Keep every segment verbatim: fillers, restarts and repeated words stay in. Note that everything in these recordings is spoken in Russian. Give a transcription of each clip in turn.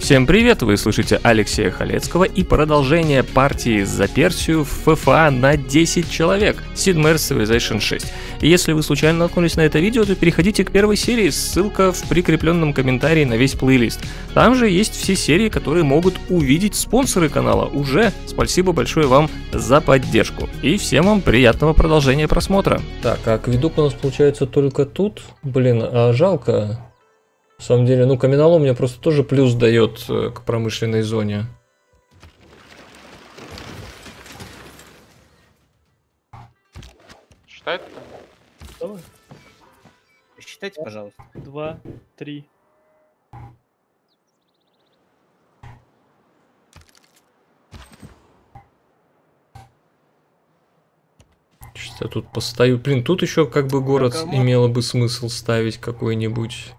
Всем привет, вы слышите Алексея Халецкого и продолжение партии за Персию в эф эф а на десять человек Sid Meier's Civilization шесть. И если вы случайно наткнулись на это видео, то переходите к первой серии, ссылка в прикрепленном комментарии на весь плейлист. Там же есть все серии, которые могут увидеть спонсоры канала уже. Спасибо большое вам за поддержку. И всем вам приятного продолжения просмотра. Так, а акведук у нас получается только тут. Блин, а жалко. На самом деле, ну, каменолом мне просто тоже плюс дает э, к промышленной зоне. Считает? Готовы? Считайте, пожалуйста. Два, три. Сейчас я тут постою. Блин, тут еще как бы город кому? имело бы смысл ставить какой-нибудь.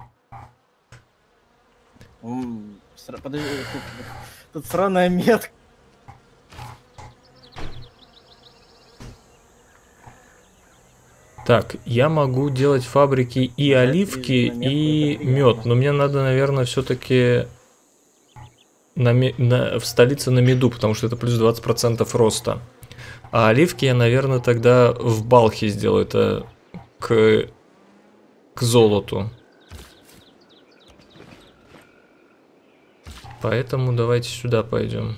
М, сра- Подожди, тут, тут сраная метка. Так, я могу делать фабрики и Да, оливки, и на метку и это приятно. мед. Но мне надо, наверное, все-таки на, ме- на- в столице на меду, потому что это плюс двадцать процентов роста. А оливки я, наверное, тогда в Балхе сделаю. Это к, к золоту. Поэтому давайте сюда пойдем.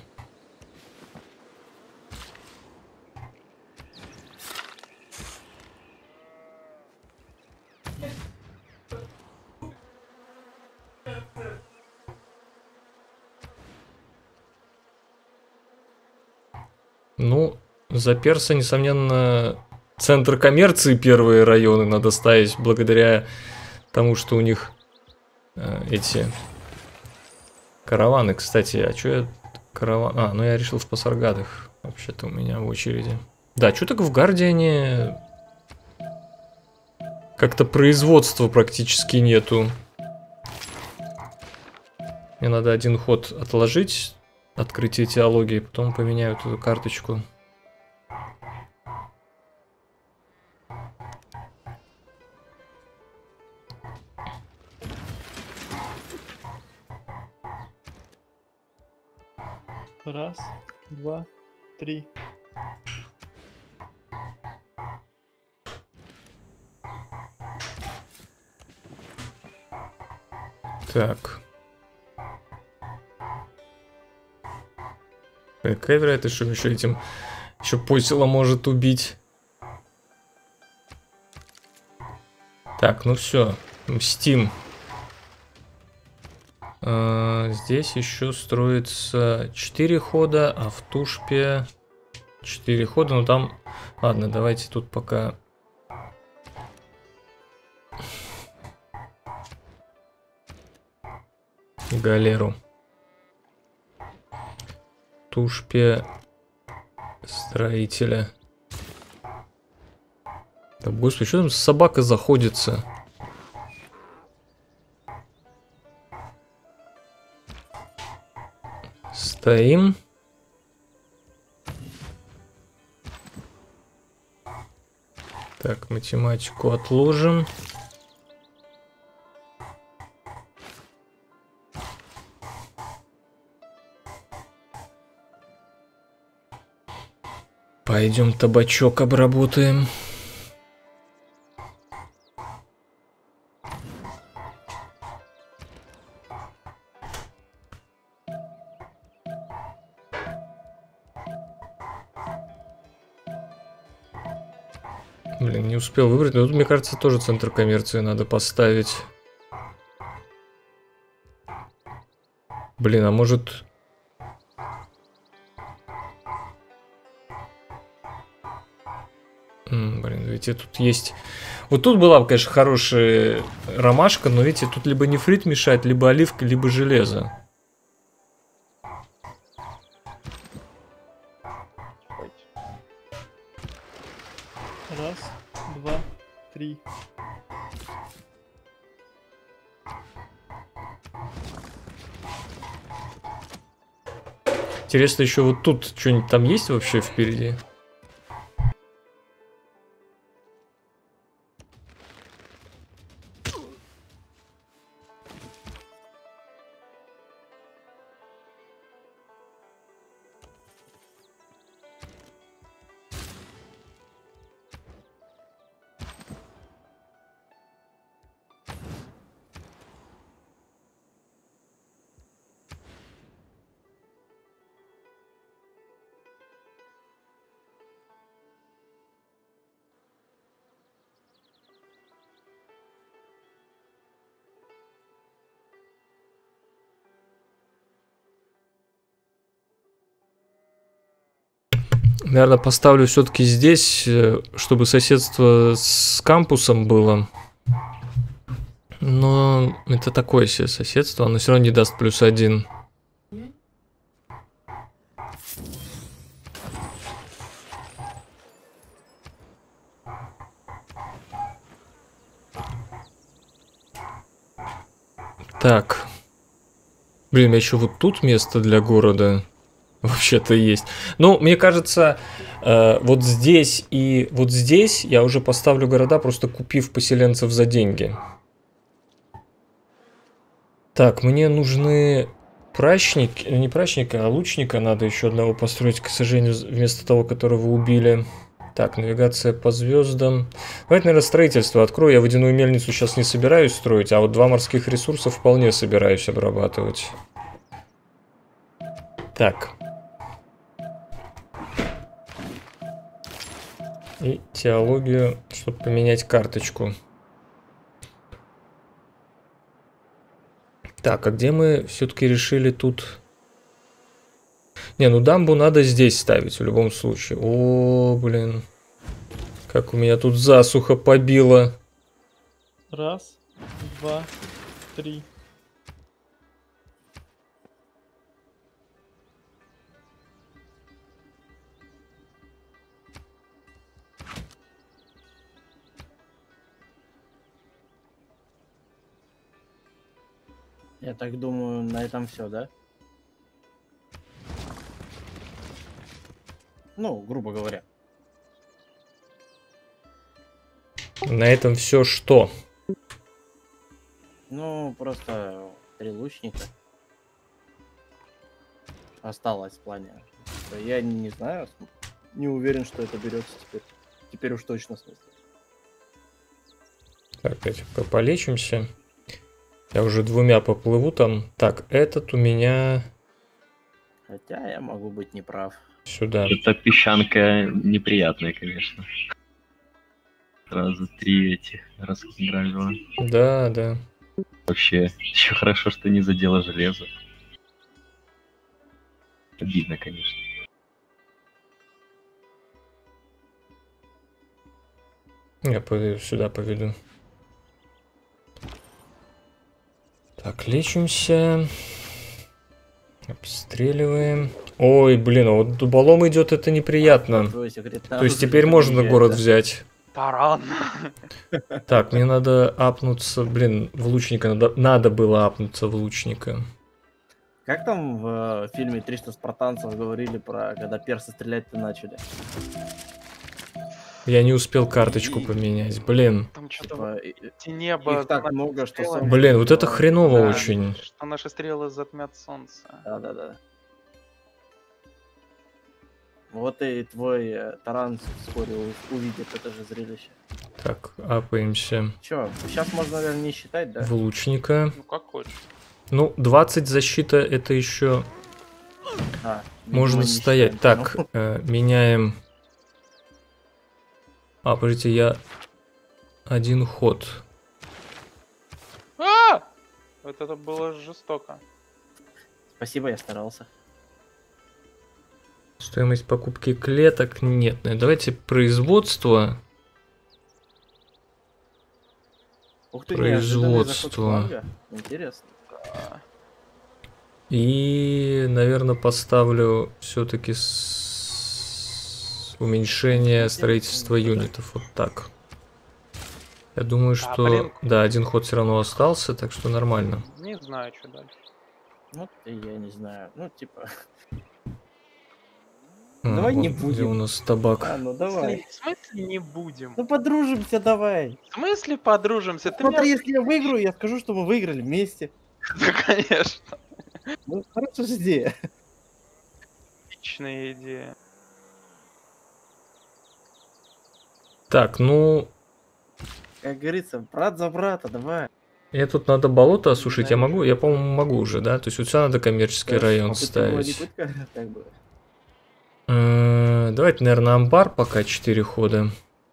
Ну, за Перса, несомненно, центр коммерции первые районы надо ставить, благодаря тому, что у них э, эти караваны. Кстати, а что я караван... А, ну я решил в Пасаргадах, вообще-то у меня в очереди. Да, что так в Гардиане как-то производства практически нету. Мне надо один ход отложить, открытие теологии, потом поменяю эту карточку. Раз, два, три. Так. Какая вероятность, что еще этим еще посела может убить? Так, ну все, мстим. А, здесь еще строится четыре хода, а в Тушпе четыре хода, ну там... Ладно, давайте тут пока... Галеру. Тушпе строителя. Да, господи, что там собака заходится? Стоим. Так, математику отложим. Пойдем табачок обработаем. Блин, не успел выбрать, но тут, мне кажется, тоже центр коммерции надо поставить. Блин, а может... М, блин, видите, тут есть... Вот тут была бы, конечно, хорошая ромашка, но видите, тут либо нефрит мешает, либо оливка, либо железо. Раз, два, три. Интересно, еще вот тут что-нибудь там есть вообще впереди? Наверное, поставлю все-таки здесь, чтобы соседство с кампусом было. Но это такое себе соседство, оно все равно не даст плюс один. Так. Блин, у меня еще вот тут место для города вообще-то есть. Ну, мне кажется, э, вот здесь и вот здесь я уже поставлю города, просто купив поселенцев за деньги. Так, мне нужны прачники, не прачника, а лучника. Надо еще одного построить, к сожалению, вместо того, которого убили. Так, навигация по звездам. Давайте, наверное, строительство открою. Я водяную мельницу сейчас не собираюсь строить, а вот два морских ресурса вполне собираюсь обрабатывать. Так. И теологию, чтобы поменять карточку. Так, а где мы все-таки решили тут... Не, ну дамбу надо здесь ставить в любом случае. О, блин. Как у меня тут засуха побила. Раз, два, три. Я так думаю, на этом все, да? Ну, грубо говоря. На этом все что? Ну, просто три лучника осталось в плане. Я не знаю, не уверен, что это берется теперь. Теперь уж точно в смысле. Так, давайте полечимся. Я уже двумя поплыву там. Так, этот у меня... Хотя я могу быть неправ. Сюда. Эта песчанка неприятная, конечно. Сразу три этих разграбила. Да, да. Вообще, еще хорошо, что не задела железо. Обидно, конечно. Я поведу, сюда поведу. Так, лечимся. Обстреливаем. Ой, блин, а вот дуболом идет, это неприятно. Твой секрет, То есть теперь можно город да? взять. Таран. Так, мне надо апнуться, блин, в лучника. Надо, надо было апнуться в лучника. Как там в э, фильме триста спартанцев говорили про, когда персы стрелять-то начали? Я не успел карточку поменять, блин. Там что-то Типа, и- и- небо. их так за много, что стрелами. сам- Блин, вот это хреново Да, очень. Что наши стрелы затмят солнце. Да-да-да. Вот и твой э, таран вскоре у- увидит это же зрелище. Так, апаемся Чё, сейчас можно, наверное, не считать, да? в лучника. Ну как хочешь. Ну, двадцать защита, это еще А, видимо, можно не стоять. считаем. Так, Ну, э, меняем. А, подождите, я один ход. А! Вот это было жестоко. спасибо, я старался. Стоимость покупки клеток нет. Ну, давайте производство. Ух ты, неожиданный заход Производство. флага. Интересно. Да. И, наверное, поставлю все-таки с... уменьшение строительства юнитов. Вот так. Я думаю, Да, что... блин. Да, один ход все равно остался, так что нормально. Не знаю, что дальше. Ну, и я не знаю. Ну, типа... А, Давай не вон, где будем. у нас табак. А, ну В давай. смысле не будем? Ну подружимся давай. В смысле подружимся? Ты Смотри, меня... если я выиграю, я скажу, что мы выиграли вместе. Да, конечно. Ну, хорошая же идея. Отличная идея. Так, ну... Как говорится, брат за брата, давай. Я тут надо болото осушить. Я могу? Я, по-моему, могу уже, да? То есть вот сюда надо коммерческий район Попытка была не ставить. пытка, как бы. Э, Давайте, наверное, амбар пока четыре хода.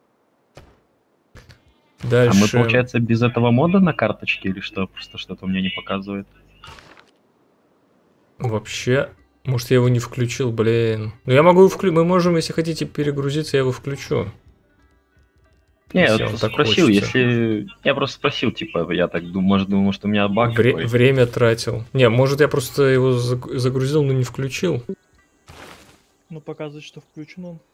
А Дальше... мы, получается, без этого мода на карточке или что? Просто что-то у меня не показывает. Вообще, Может, я его не включил, блин. Ну, я могу включить. Мы можем, если хотите перегрузиться, я его включу. Не, Если я вам вот так спросил, хочется. если... Я просто спросил, типа, я так думаю, может, думал, что у меня баг Вре- какой. время тратил. Не, может, я просто его заг- загрузил, но не включил. Ну, показывает, что включен он.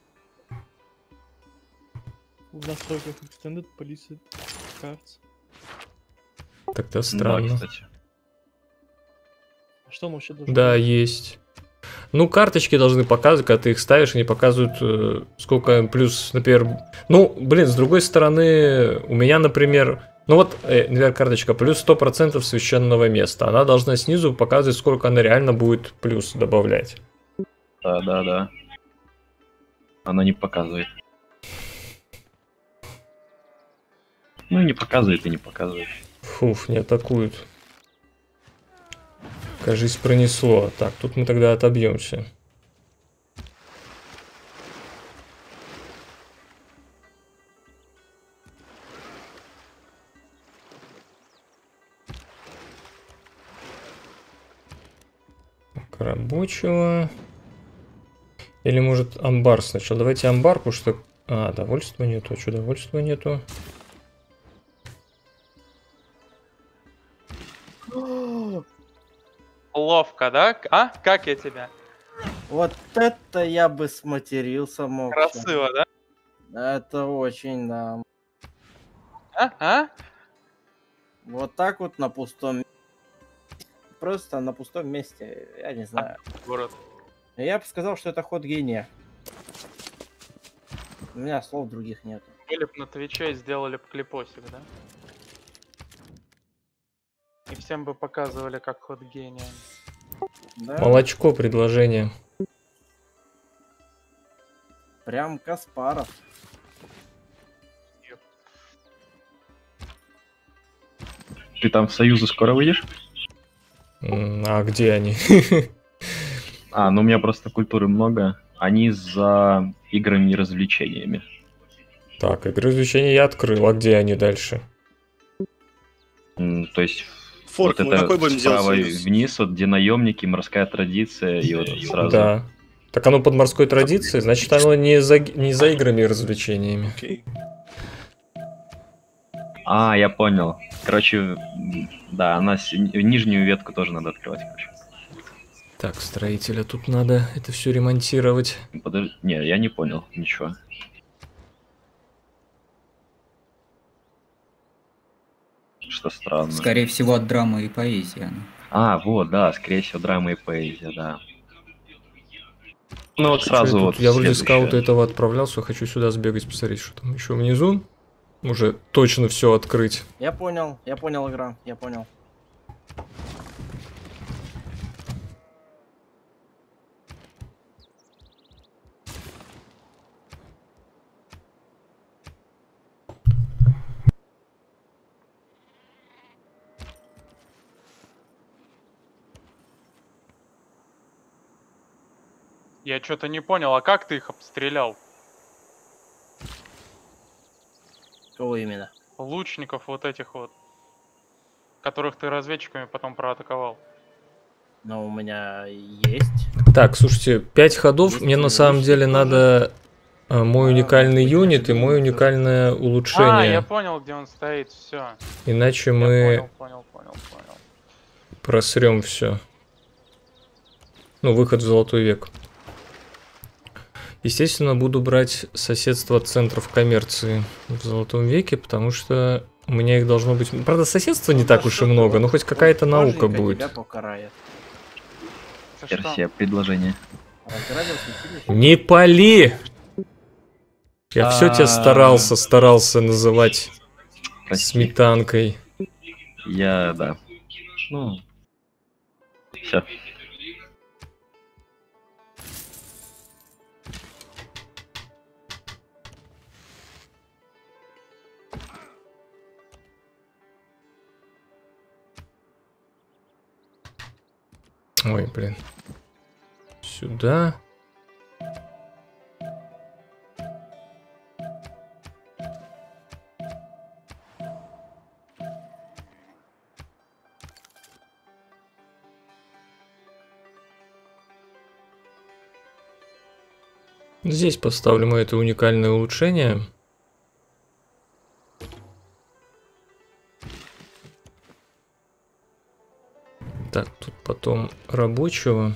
В настройках Extended Police Cards. Тогда Да, странно. кстати. А что он вообще должен Да, делать? есть. Ну, карточки должны показывать, когда ты их ставишь, они показывают, э, сколько плюс, например... Ну, блин, с другой стороны, у меня, например... Ну вот, э, например, карточка плюс сто процентов священного места. Она должна снизу показывать, сколько она реально будет плюс добавлять. Да, да, да. Она не показывает. Ну, не показывает и не показывает. Фуф, не атакуют. Кажись, пронесло. Так, тут мы тогда отобьемся. Так, рабочего. Или может амбар сначала. Давайте амбар, потому что... А, довольства нету. А что довольства нету? Ловко, да? К- А? Как я тебя? Вот это я бы сматерился мог. щас. Красиво, да? Это очень, да. А? А? Вот так вот на пустом м- Просто на пустом месте, я не знаю. Город. Я бы сказал, что это ход гения. У меня слов других нет. Были бы на Твиче и сделали бы клипосик, да? И всем бы показывали, как ход гения. Да? Молочко предложение. Прям Каспаров. Ты там в Союзы скоро выйдешь? М, А где они? А, ну у меня просто культуры много. Они за играми и развлечениями. Так, игры развлечения я открыл. А где они дальше? М, То есть Форк, вот мы это какой будем делать справа союз? вниз, вот где наемники, морская традиция, и вот сразу. Да. Так оно под морской традицией, значит оно не за, г- не за играми и развлечениями. Окей. А, я понял. Короче, м, да, она с- нижнюю ветку тоже надо открывать, короче. Так, строителя тут надо это все ремонтировать. Подожди, не, я не понял, ничего. Что странно. Скорее всего, от драмы и поэзии. она. А, вот, да, скорее всего, драма и поэзия, да. Ну вот Чё сразу я вот тут- я вроде следующее. скаута этого отправлялся, хочу сюда сбегать, посмотреть, что там еще внизу. Уже точно все открыть. Я понял, я понял игра, я понял. Я что-то не понял, а как ты их обстрелял? Кого именно? Лучников вот этих вот, которых ты разведчиками потом проатаковал. Но у меня есть. Так, слушайте, пять ходов. Есть Мне на лучник самом деле тоже. надо а, мой А, уникальный быть, юнит и конечно, мой тоже. уникальное А, я улучшение. понял, где он стоит, все. Иначе Я мы понял, понял, понял, понял. просрем все. Ну, выход в золотой век. Естественно, буду брать соседство от центров коммерции в золотом веке, потому что у меня их должно быть... Правда, соседства не Ну, так да уж и что ты, много, вот но хоть какая-то наука боженька будет. тебя покарает. Это что? Версия предложения. Разграбил святилище. Не пали! Я все тебя А. старался, старался называть Прости. сметанкой. Я, да. Ну, все. Ой, блин. Сюда. Здесь поставлю мы это уникальное улучшение. Так, тут потом рабочего.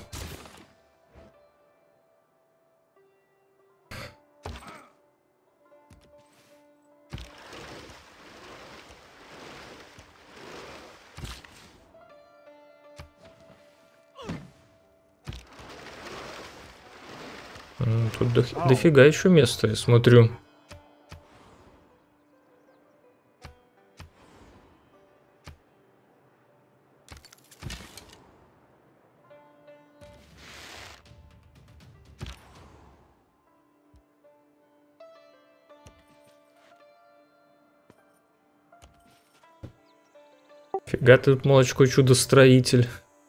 Тут до, дофига еще места, я смотрю. Фига ты тут, молочко, чудо-строитель.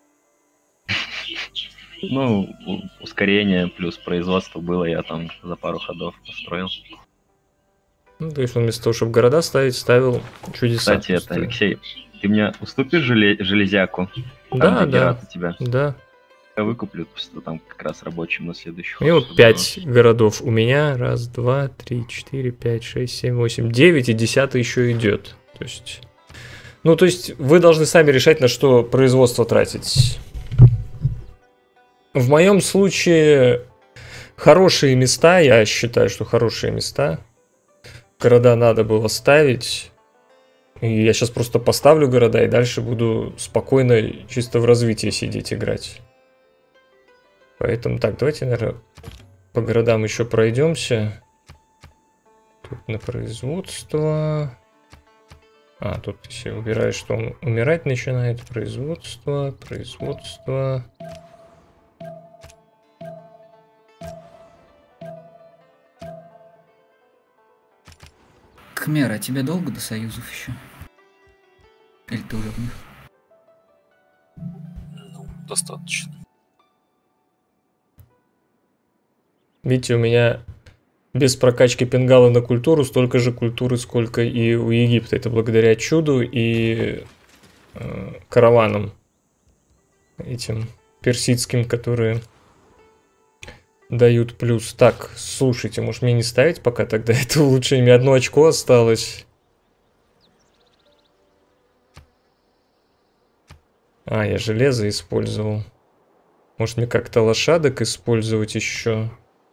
Ну, у- ускорение плюс производство было, я там за пару ходов построил. Ну, то есть он вместо того, чтобы города ставить, ставил чудеса. Кстати, это, Алексей, ты мне уступишь желе- железяку? Там, Да, где да, Герат у тебя? да. Я выкуплю, что там как раз рабочим на следующий У него чтобы пять городов. У меня раз, два, три, четыре, пять, шесть, семь, восемь, девять, и десятый еще идет. То есть... Ну, то есть вы должны сами решать, на что производство тратить. В моем случае хорошие места, я считаю, что хорошие места. Города надо было ставить. И я сейчас просто поставлю города и дальше буду спокойно чисто в развитии сидеть играть. Поэтому так, давайте, наверное, по городам еще пройдемся. Тут на производство. А, тут если убираешь, что он умирать начинает. Производство, производство. Кхмер, а тебе долго до союзов еще? Или ты уже в них? Ну, достаточно. Видите, у меня без прокачки пенгала на культуру столько же культуры, сколько и у Египта. Это благодаря чуду и э, караванам этим персидским, которые дают плюс. Так, слушайте, может мне не ставить пока тогда это улучшение? Одно очко осталось. А, я железо использовал. Может мне как-то лошадок использовать еще?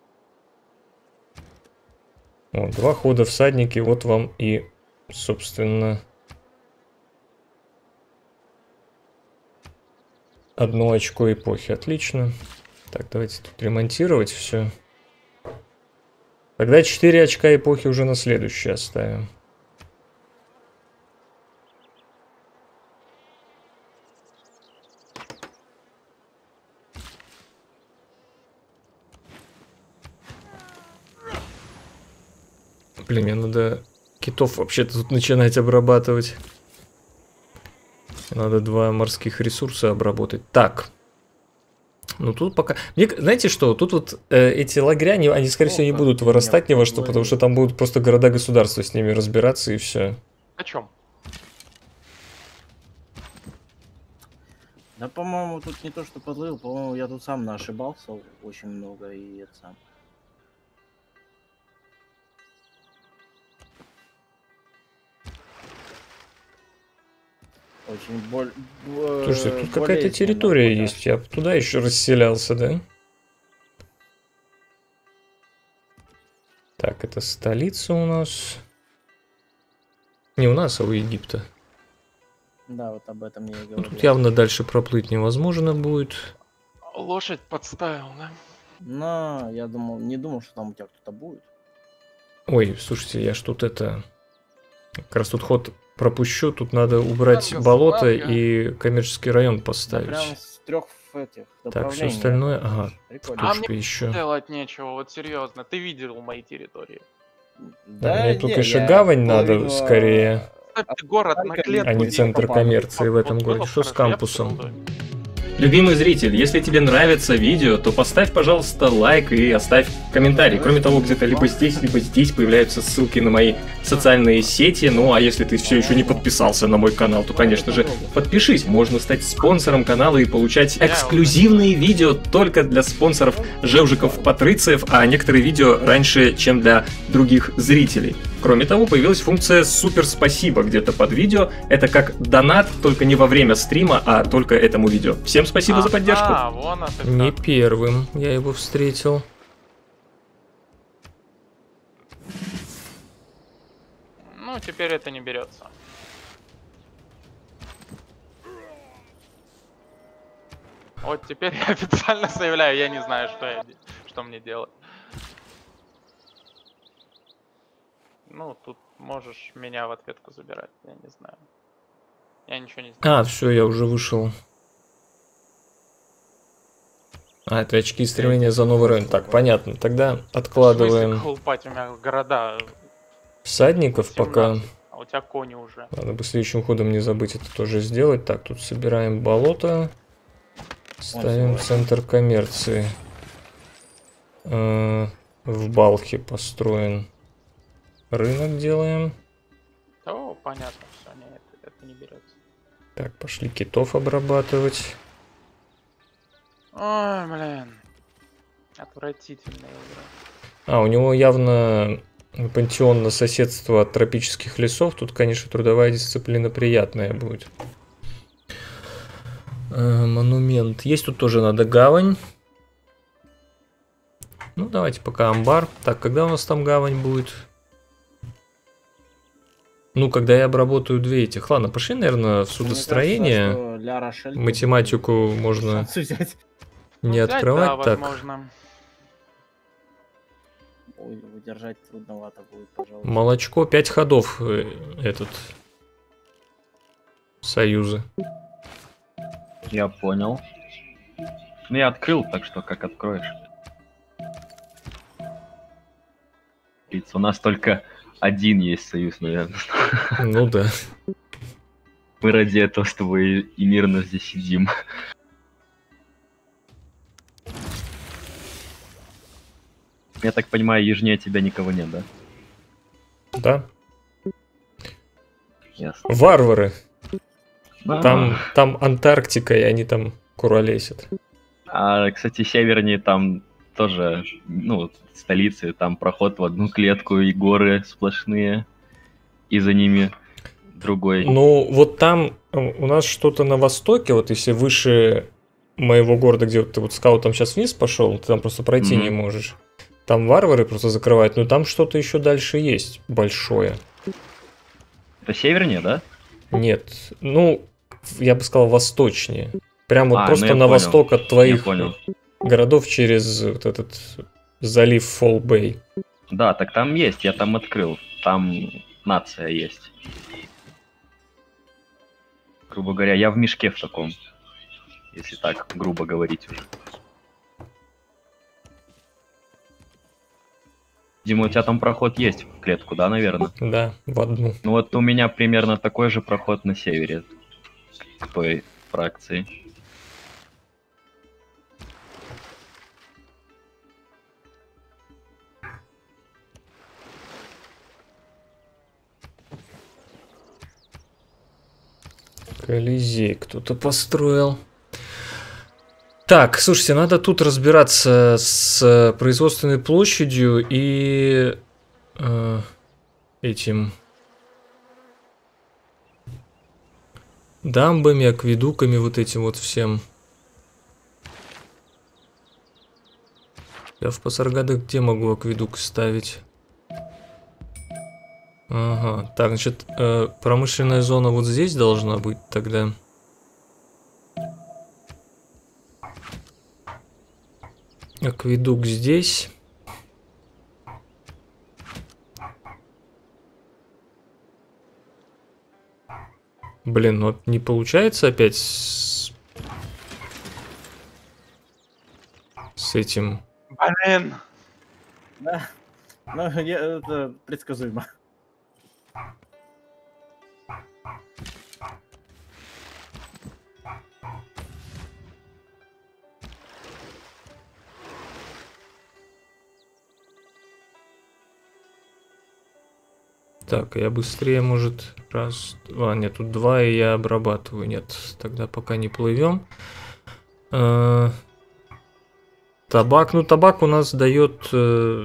О, два хода всадники, вот вам и, собственно, одно очко эпохи. Отлично. Так, давайте тут ремонтировать все. Тогда четыре очка эпохи уже на следующее оставим. Блин, мне надо китов вообще-то тут начинать обрабатывать. Надо два морских ресурса обработать. Так. Ну тут пока... Мне, знаете что, тут вот э, эти лагеря, они, они скорее всего не будут вырастать ни во что, потому что там будут просто города-государства с ними разбираться и все. О чем? Да, по-моему, тут не то, что подловил, по-моему, я тут сам ошибался очень много, и это сам. Очень боль... Слушайте, тут какая-то территория есть, я туда еще расселялся, да? Так, это столица у нас. Не у нас, а у Египта. Да, вот об этом я и Ну, говорю. тут явно дальше проплыть невозможно будет. Лошадь подставил, да? Но я думал, не думал, что там у тебя кто-то будет. Ой, слушайте, я ж тут это... Как раз тут ход пропущу, тут надо убрать Ладно, болото ладно. и коммерческий район Да, поставить. прям с трех этих Так, все направлений. остальное... Ага, Прикольно. А точка мне еще. делать нечего, вот серьезно. Ты видел мои территории. Да, мне тут, не, конечно, я гавань надо половину, скорее, Ставь ты город на Только клетку. а не и центр попал. коммерции в Вот этом было городе. Что с хорошо, я кампусом? посмотрел. Любимый зритель, если тебе нравится видео, то поставь, пожалуйста, лайк и оставь комментарий. Кроме того, где-то либо здесь, либо здесь появляются ссылки на мои социальные сети. Ну а если ты все еще не подписался на мой канал, то, конечно же, подпишись. Можно стать спонсором канала и получать эксклюзивные видео только для спонсоров Жевжиков-Патрыциев, а некоторые видео раньше, чем для других зрителей. Кроме того, появилась функция «Супер спасибо» где-то под видео. Это как донат, только не во время стрима, а только этому видео. Всем спасибо а, за поддержку. А, вон это Не как. первым я его встретил. Ну, теперь это не берется. Вот теперь я официально заявляю, я не знаю, что, я, де- что мне делать. Ну, тут можешь меня в ответку забирать, я не знаю. Я ничего не знаю. А, все, я уже вышел. А, это очки стремления за новый район. Так, понятно. Тогда В смысле откладываем колупать? У меня города всадников пока. семнадцать, а у тебя кони уже. Надо бы следующим ходом не забыть это тоже сделать. Так, тут собираем болото. Ставим центр коммерции. Э, В Балхе построен рынок, делаем. О, понятно, все, нет, это не берется. Так, пошли китов обрабатывать. Ой, блин. Отвратительная игра. А, у него явно пантеон на соседство от тропических лесов. Тут, конечно, трудовая дисциплина приятная будет. Э, монумент. Есть тут тоже надо гавань. Ну, давайте пока амбар. Так, когда у нас там гавань будет? Ну, когда я обработаю две этих. Ладно, пошли, наверное, в судостроение. Мне кажется, что Ля Рошель тут Математику можно шанс взять. не Ну, взять, открывать. да, Так, возможно. Ой, выдержать трудновато будет, пожалуй. молочко, пять ходов э, этот союза. Я понял. Ну, я открыл, так что как откроешь? Лиц, у нас только один есть союз, наверное. Ну да. Мы ради этого с тобой и мирно здесь сидим. Я так понимаю, южнее тебя никого нет, да? Да. Ясно. Варвары. А, Там, там Антарктика, и они там куролесят. А, кстати, севернее там тоже, ну, столицы, там проход в одну клетку и горы сплошные, и за ними другой. Ну, вот там э, у нас что-то на востоке, вот если выше моего города, где вот ты вот скаутом сейчас вниз пошел, ты там просто пройти Мгм. не можешь. Там варвары просто закрывают, но там что-то еще дальше есть, большое. Это севернее, да? Нет, ну, я бы сказал, восточнее. Прям вот А, ну просто я на понял. восток от Я твоих понял. городов через вот этот залив Фолл-Бэй. Да, так там есть, я там открыл. Там нация есть. Грубо говоря, я в мешке в таком. Если так грубо говорить уже. Дима, у тебя там проход есть в клетку, да, наверное? Да, в одну. Ну вот у меня примерно такой же проход на севере к той фракции. Колизей кто-то построил. Так, слушайте, надо тут разбираться с производственной площадью и э, этим дамбами, акведуками, вот этим вот всем. Я в Пасаргадах где могу акведук ставить? Ага, так, значит, э, промышленная зона вот здесь должна быть тогда. Акведук здесь. Блин, ну не получается опять с, с этим. Блин. Да. Ну, я- это предсказуемо. Так, я быстрее, может, раз... А, нет, тут два, и я обрабатываю. Нет, тогда пока не плывем. А... Табак. Ну, табак у нас дает э...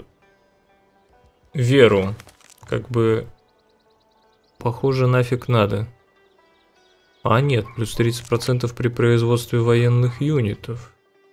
веру. Как бы, похоже, нафиг надо. А, нет, плюс тридцать процентов при производстве военных юнитов.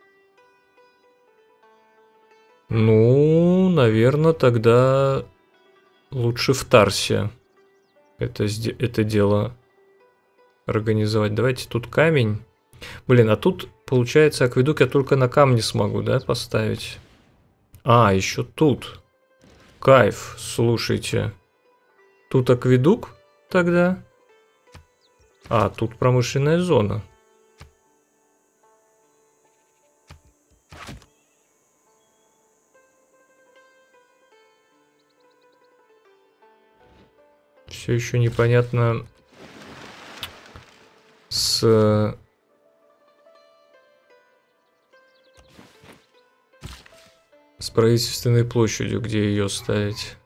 Ну, наверное, тогда лучше в Тарсе это, это дело организовать. Давайте тут камень. Блин, а тут, получается, акведук я только на камне смогу, да, поставить? А, еще тут. Кайф, слушайте. Тут акведук тогда? А, тут промышленная зона. Все еще непонятно с... с правительственной площадью, где ее ставить.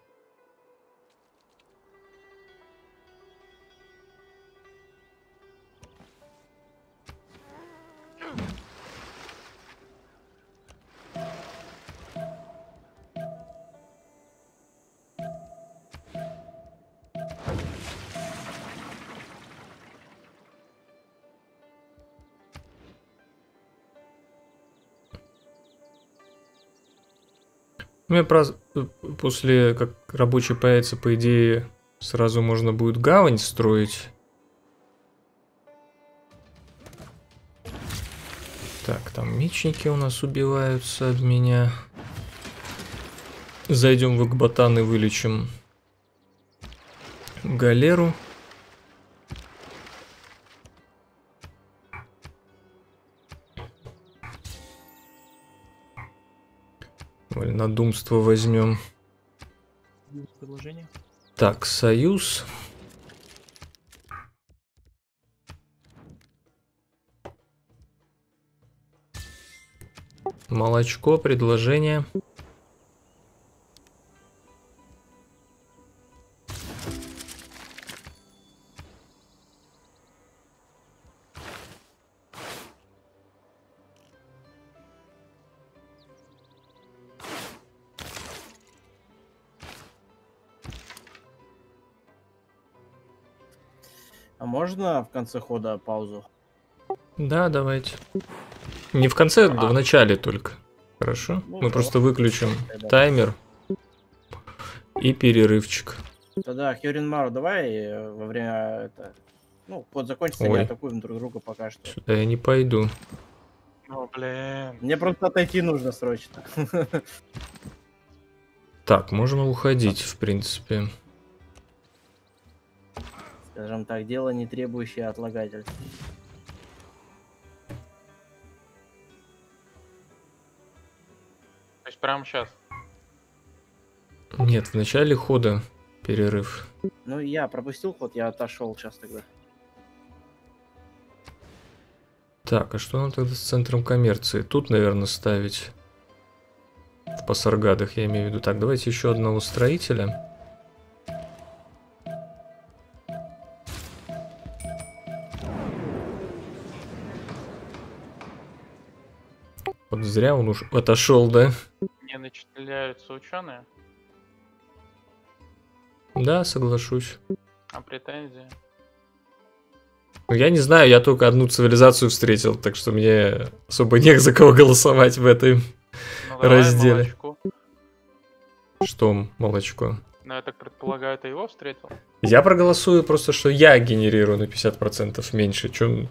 Ну, я про... после как рабочий появится, по идее, сразу можно будет гавань строить. Так, там мечники у нас убиваются об меня. Зайдем в Экбатан и вылечим галеру. Вольнодумство возьмем. Предложение. Так, союз. Молочко, предложение. А можно в конце хода паузу? Да, давайте. Не в конце, А. в начале только. Хорошо? Ну, Мы да. просто выключим Тогда. таймер и перерывчик. Тогда, Хёрин Мару, давай э, во время это... Ну, ход закончится, не Ой. атакуем друг друга пока что. Сюда я не пойду. Ну, блин. Мне просто отойти нужно срочно. Так, можно уходить, в принципе. Скажем так, дело не требующее отлагательств. То есть прямо сейчас. Нет, в начале хода перерыв. Ну, я пропустил ход, я отошел сейчас тогда. Так, а что нам тогда с центром коммерции? Тут, наверное, ставить. В Пасаргадах, я имею в виду. Так, давайте еще одного строителя. Вот зря он уж отошел, да? Не начисляются ученые, Да, соглашусь. а претензии. Ну, я не знаю, я только одну цивилизацию встретил, так что мне особо не за кого голосовать в этой Ну, давай разделе. молочку. Что молочко. Ну, я так предполагаю, ты его встретил? Я проголосую просто, что я генерирую на пятьдесят процентов меньше. Чем...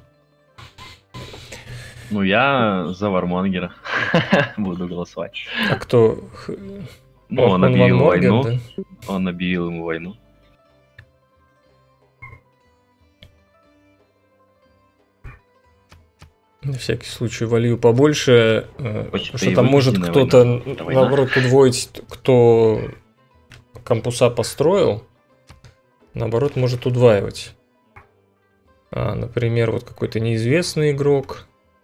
Ну, я за Вармонгера буду голосовать. А кто? Ну, он Ван объявил Морген, войну. да? Он объявил ему войну. На всякий случай волью побольше, э, Очень потому что там может вынужденная кто-то, война. Это война. наоборот, удвоить, кто кампуса построил, наоборот, может удваивать. А, например, вот какой-то неизвестный игрок.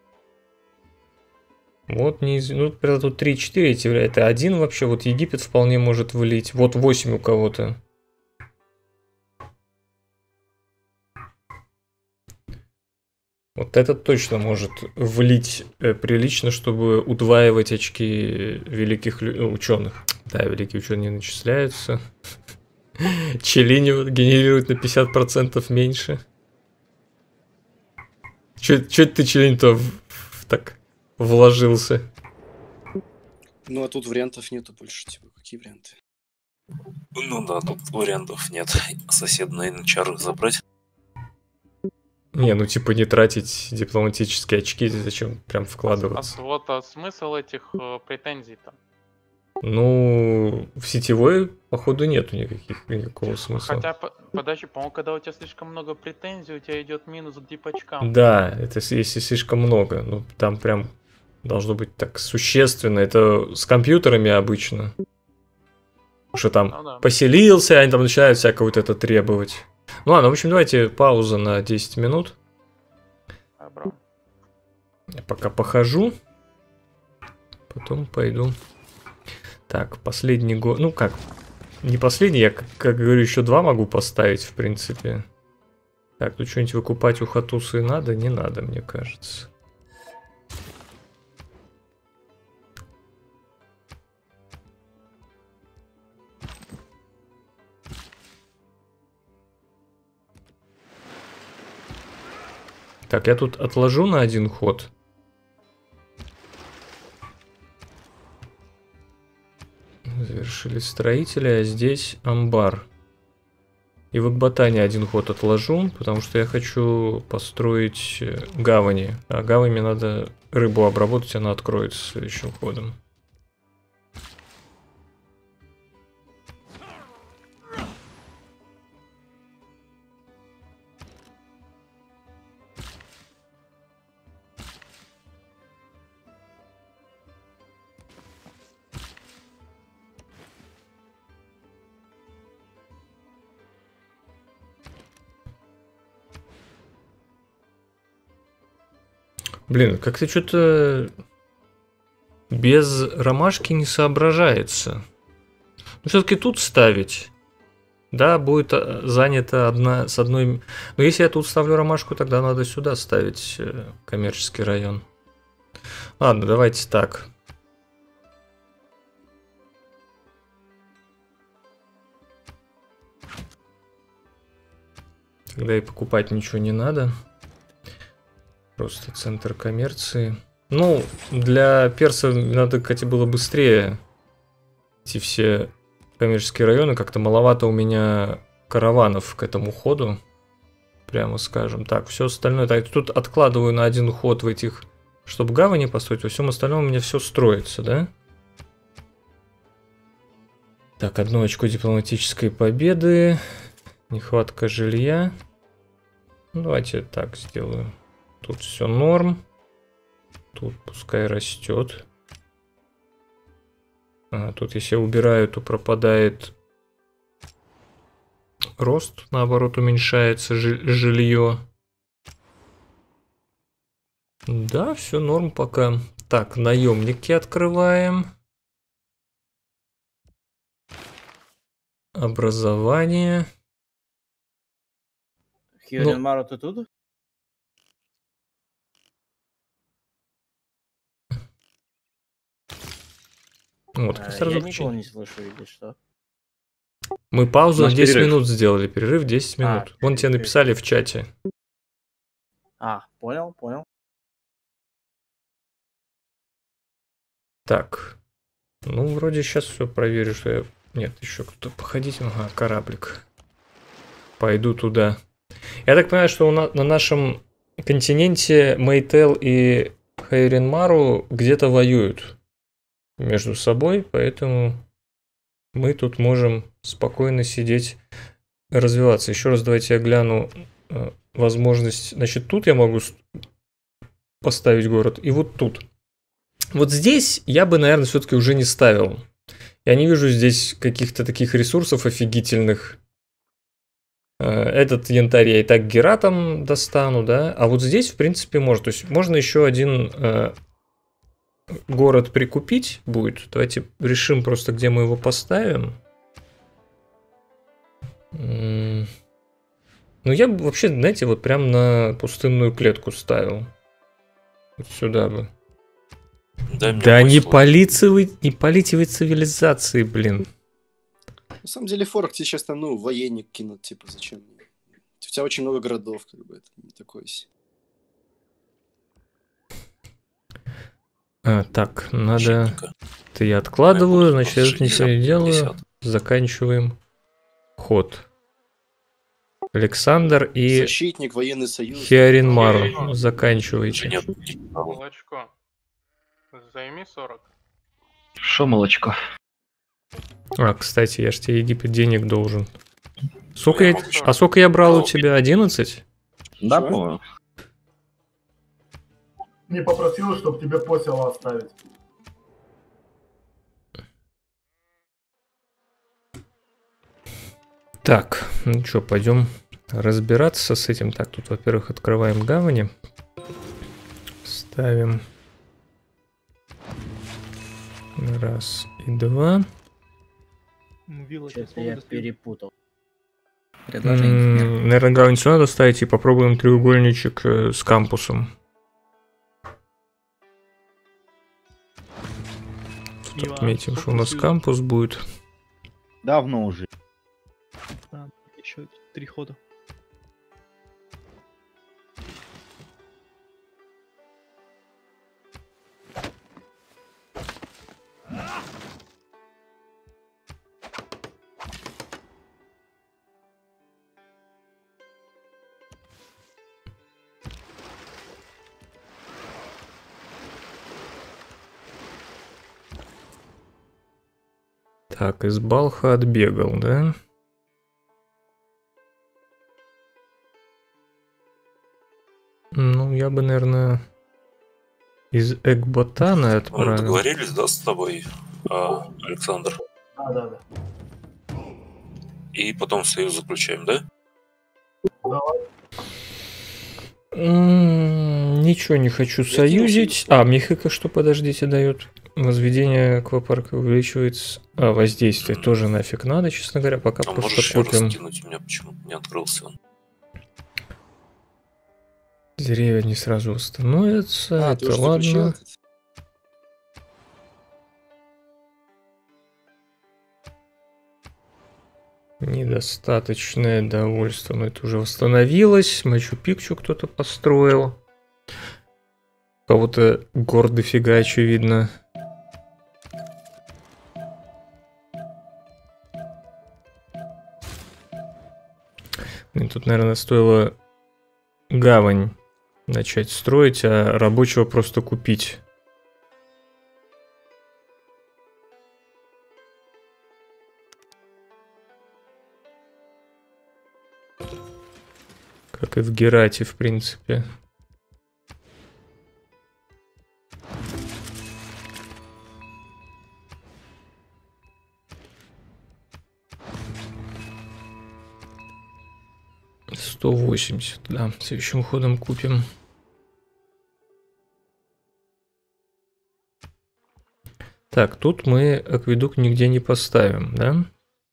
Вот, неиз... ну, например, тут три-четыре эти, это один вообще, вот Египет вполне может влить. Вот восемь у кого-то. Вот этот точно может влить э, прилично, чтобы удваивать очки великих лю- ученых. Да, великие ученые не начисляются. Челини генерирует на пятьдесят процентов меньше. Че ты, Челинь-то, в- в- так вложился? Ну, а тут вариантов нету больше, типа, какие варианты? Ну да, тут вариантов нет. Сосед на инчар забрать. Не, ну типа не тратить дипломатические очки, зачем прям А, с- а вкладываться? с- вот а смысл этих э, претензий-то? Ну, в сетевой, походу, нету никаких, никакого смысла. Хотя, по- подожди, по-моему, когда у тебя слишком много претензий, у тебя идет минус к дипочкам. Да, это с- если слишком много. Ну, там прям должно быть так существенно. Это с компьютерами обычно. Потому что там Ну да. поселился, они там начинают всякое вот это требовать. Ну ладно, в общем, давайте пауза на десять минут. Добро. Я пока похожу. Потом пойду. Так, последний год. Ну как? Не последний, я, как, как говорю, еще два могу поставить, в принципе. Так, тут что-нибудь выкупать у Хатусы надо? Не надо, мне кажется. Так, я тут отложу на один ход. Завершили строители, а здесь амбар. И в Акбатане один ход отложу, потому что я хочу построить э, гавани. А гавани мне надо рыбу обработать, она откроется следующим ходом. Блин, как-то что-то без ромашки не соображается. Но все-таки тут ставить. Да, будет э, занята одна с одной. Но если я тут ставлю ромашку, тогда надо сюда ставить э, коммерческий район. Ладно, давайте так. Тогда и покупать ничего не надо. Просто центр коммерции. Ну, для персов надо, кстати, было быстрее эти все коммерческие районы. Как-то маловато у меня караванов к этому ходу. Прямо скажем. Так, все остальное. Так, тут откладываю на один ход в этих, чтобы гавани построить. Во всем остальном у меня все строится, да? Так, одно очко дипломатической победы. Нехватка жилья. Ну, давайте так сделаю. Тут все норм. Тут пускай растет. А, тут если я убираю, то пропадает рост. Наоборот, уменьшается жилье. Да, все норм пока. Так, наемники открываем. Образование. Хьюринмару, ты тут? Вот, А, сразу я включи. никого не слышу, или что? Мы паузу У на нас десять перерыв. минут сделали. Перерыв десять А, минут. Вон тебе перерыв. написали в чате. А, понял, понял. Так. Ну, вроде сейчас все проверю, что я... Нет, еще кто-то походить. Ага, кораблик. Пойду туда. Я так понимаю, что у на, на нашем континенте Мейтел и Хайренмару где-то воюют между собой, поэтому мы тут можем спокойно сидеть, развиваться. Еще раз давайте я гляну э, возможность. Значит, тут я могу поставить город, и вот тут. Вот здесь я бы, наверное, все-таки уже не ставил. Я не вижу здесь каких-то таких ресурсов офигительных. Этот янтарь я и так гератом достану, да. А вот здесь, в принципе, можно. То есть можно еще один э, город прикупить будет. Давайте решим просто, где мы его поставим. Ну, я бы вообще, знаете, вот прям на пустынную клетку ставил. Вот сюда бы. Дай мне Да мой не слот. полите вы, не полите вы цивилизации, блин. На самом деле форк тебе сейчас там, ну, военник кинут, типа, зачем? У тебя очень много городов, как бы, это не такое. се- А, так, надо... Защитника. Это я откладываю, Я буду значит, я тут просто ничего не шестьдесят, делаю. пятьдесят. Заканчиваем ход. Александр и Защитник, военный союз. Хиаринмар, заканчивайте. Уже нет никого. Молочко. Займи сорок. Шо молочко? А, кстати, я ж тебе Египет денег должен. Сколько Ну, я я... могу А сколько я брал у Ну, тебя? одиннадцать? Да, Чё? по-моему. Не попросил, чтобы тебе посела оставить. Так, ну что, пойдем разбираться с этим. Так, тут, во-первых, открываем гавани. Ставим. Раз и два. Ну, вилла Что-то я перепутал. Предложение. М, Наверное, гавань сюда надо ставить и попробуем треугольничек э, с кампусом. Тут Ива, отметим, что сколько у нас союзов? кампус будет. Давно уже. А, еще три хода. Так, из Балха отбегал, да? Ну, я бы, наверное, из Экботана Мы отправил. договорились, да, с тобой, а, Александр? Да, да, да. И потом союз заключаем, да? Давай. М, Ничего не хочу союзить. А, Мехико что, подождите, дает? Возведение аквапарка увеличивается. А, воздействие тоже нафиг надо, честно говоря. Пока А просто можешь еще купим. раз кинуть? У меня почему-то не открылся он. Деревья не сразу восстановятся. А, ты Это уже заключил ладно. этот? Недостаточное довольство. Но это уже восстановилось. Мачу-Пикчу кто-то построил. У кого-то гор дофига, очевидно. Блин, тут, наверное, стоило гавань начать строить, а рабочего просто купить. Как и в Герате, в принципе. сто восемьдесят, да, следующим ходом купим. Так, тут мы акведук нигде не поставим, да?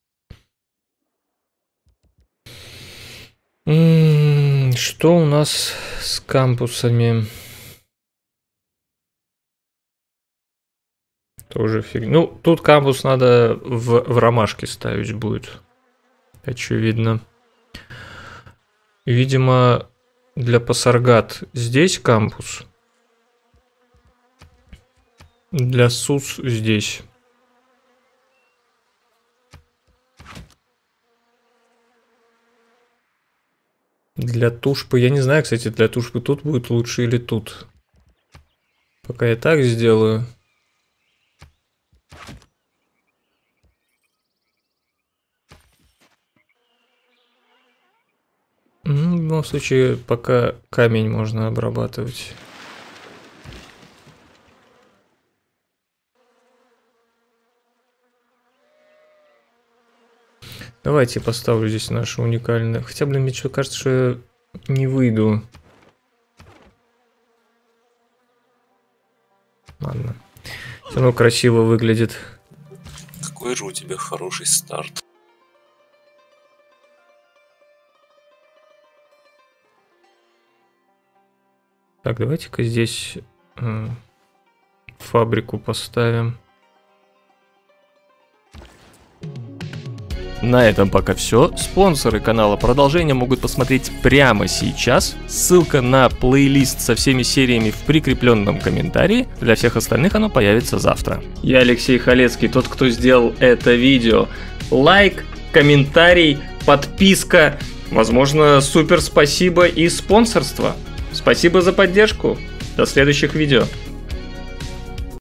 М, Что у нас с кампусами? Тоже фиг. Ну, тут кампус надо в, в ромашке ставить будет. Очевидно. Видимо, для Пасаргат здесь кампус. Для Сус здесь. Для Тушпы, я не знаю, кстати, для Тушпы тут будет лучше или тут. Пока я так сделаю. Ну, в любом случае, пока камень можно обрабатывать. Давайте поставлю здесь наше уникальное. Хотя, блин, мне что кажется, что я не выйду. Ладно. Все равно красиво выглядит. Какой же у тебя хороший старт. Так, давайте-ка здесь э, фабрику поставим. На этом пока все. Спонсоры канала продолжения могут посмотреть прямо сейчас. Ссылка на плейлист со всеми сериями в прикрепленном комментарии. Для всех остальных оно появится завтра. Я Алексей Халецкий, тот, кто сделал это видео. Лайк, комментарий, подписка, возможно, супер спасибо и спонсорство. Спасибо за поддержку. До следующих видео.